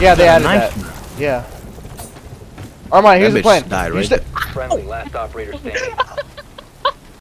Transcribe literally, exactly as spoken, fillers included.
Yeah, they added Nice. that. Yeah. Armand, here's That the plan. bitch died You right sta- Friendly, last operator standing.